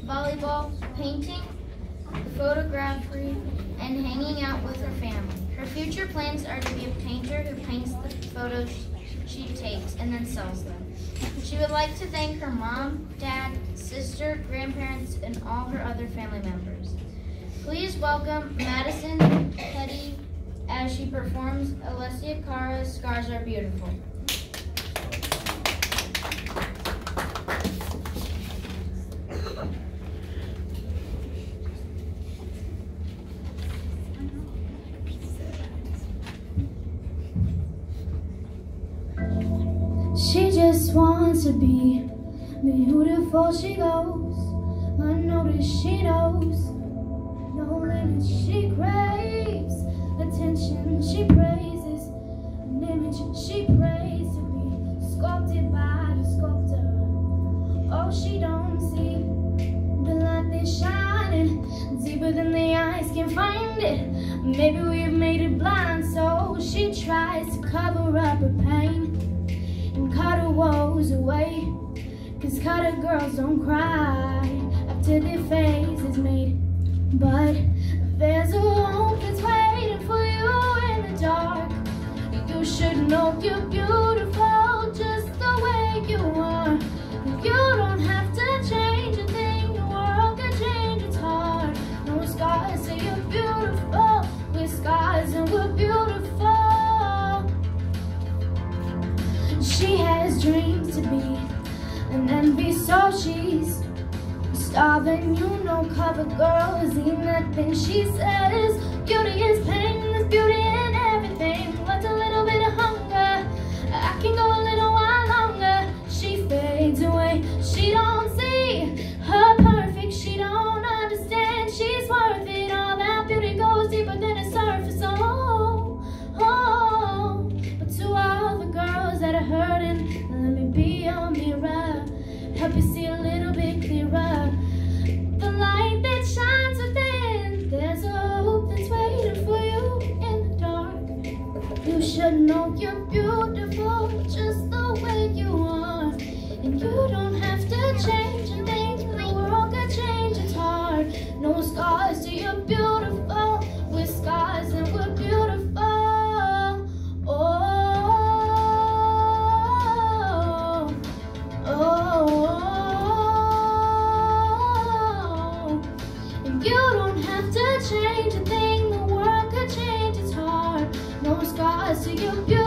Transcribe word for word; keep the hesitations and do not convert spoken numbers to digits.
volleyball, painting, photography, and hanging out with her family. Her future plans are to be a painter who paints the photos she takes and then sells them. She would like to thank her mom, dad, sister, grandparents, and all her other family members. Please welcome Madison Heady as she performs Alessia Cara's Scars Are Beautiful. She just wants to be beautiful, she goes unnoticed, she knows no limits, she craves attention, she praises an image, she prays to be sculpted by the sculptor. Oh, she don't see the light that's shining deeper than the eyes can find it. Maybe we've made it blind, so she tries to cover up her pain and cut her woes away, cause cutter girls don't cry after their face is made. But there's a hope that's waiting for you in the dark. You should know you're beautiful just the way you are. You don't have to change a thing, the world can change its heart. No scars say you're beautiful, we're scars and we're beautiful. She has dreams to be an envy, so she's starving. You know, cover girls eat nothing. She says beauty is pain, there's beauty in everything. What's a little bit of hunger? I can go a little while longer. She fades away. She don't see her perfect. She don't understand she's worth it. All that beauty goes deeper than the surface. Oh, oh. But to all the girls that are hurting, let me be your mirror, help you see a little bit clearer. The light that shines within, there's a hope that's waiting for you in the dark. You should know you're beautiful just the way you are, and you don't have to change a thing, the world can change its heart. No scars till you're beautiful, we're scars and we're beautiful. Oh, you don't have to change a thing, the world could change its heart. No scars to your beauty.